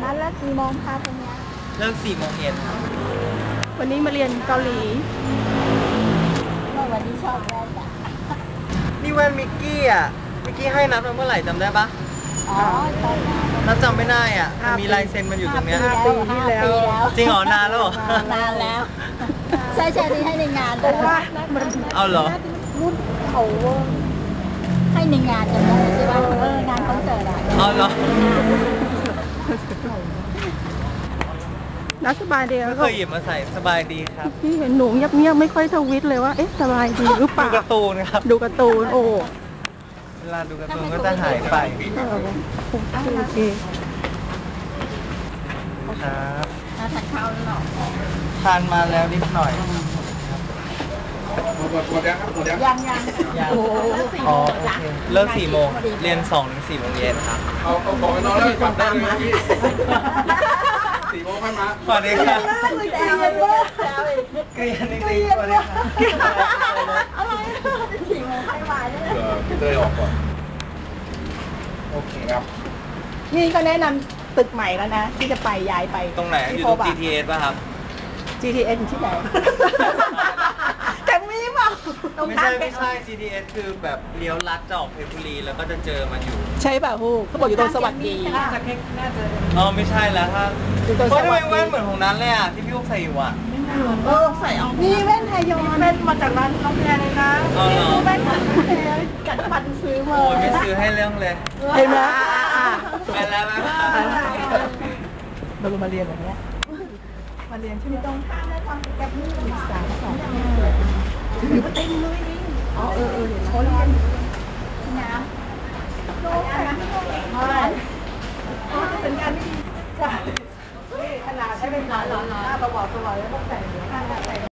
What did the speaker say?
ร้านเลิกกี่โมงคะตรงเนี้ยเลิก4 โมงเย็นครับวันนี้มาเรียนเกาหลีวันนี้ชอบแว่นจ้ะนี่แว่นมิกกี้อ่ะมิกกี้ให้นัดมาเมื่อไหร่จำได้ปะอ๋อตอนนั้นนัดจำไม่ได้อ่ะมีลายเซ็นมันอยู่ตรงเนี้ย 5 ปีที่แล้วจริงเหรอนานแล้วเหรอนานแล้วใช่ใช่ที่ให้ในงานแต่ว่าเอาเหรอรุ่นเขาให้ในงานจำได้ใช่ป่ะงานคอนเสิร์ตอะเอาเหรอนักสบายดีไม่ก็เคยหยิบมาใส่สบายดีครับพี่เห็นหนูเงียบๆไม่ค่อยทวิตเลยว่าเอ๊ะสบายดีหรือเปดูล่าการ์ตูนครับดูการ์ตูนโอ้เวลาดูการ์ตูนก็จะหายไปโอเคครับทานข้าวหรอทานมาแล้วนิดหน่อยหมดยังครับหมดยังยังยังอ๋อโอเคเลิก4 โมงเรียน2 ถึง 4 โมงเย็นครับเอาของไปนอนแล้วกลับได้เลยครับพี่4 โมงค่อยมาสวัสดีครับแต่ยังเลิกแล้วเกลียนจริงๆสวัสดีครับอะไร4 โมงใครมาเนี่ยพี่เต้ยออกก่อนโอเคครับนี่ก็แนะนำตึกใหม่แล้วนะ ที่จะไปย้ายไปตรงไหนอยู่ตรง GTS ป่ะครับ GTS อยู่ที่ไหนแต่มีเปล่าไม่ใช่ GTS คือแบบเลี้ยวลัดจะออกเพชรบุรีแล้วก็จะเจอมันอยู่ใช่ป่ะฮูกเขาบอกอยู่ตรงสวัสดีอ๋อไม่ใช่แล้วถ้าอยู่ตรงเพสราะทำวัไมสดีแว่นเหมือนของนั้นเลยอ่ะที่พี่ลูกใส่อยู่อ่ะใส่เอานี่แว่นไทยอนแว่นมาจากร้านน้องแพรเลยนะอ๋อเหรอแว่นของน้องแพรกัดฟันซื้อมาโอ้ยไม่ซื้อให้เรื่องเลยเห็นไหมไปแล้วไหมเรามาเรียนแบบนี้มาเรียนที่ตรงข้ามได้ทำแบบนี้1325อยู่มาเต็มเลยนี่อ๋อเห็นเขาเรียนน้ำโน้ตนะเป็นการที่ดีจ้ะนี่ขนาดใช้เป็นหลานประกอบสลอยแล้วต้องแต่งหน้าแต่ง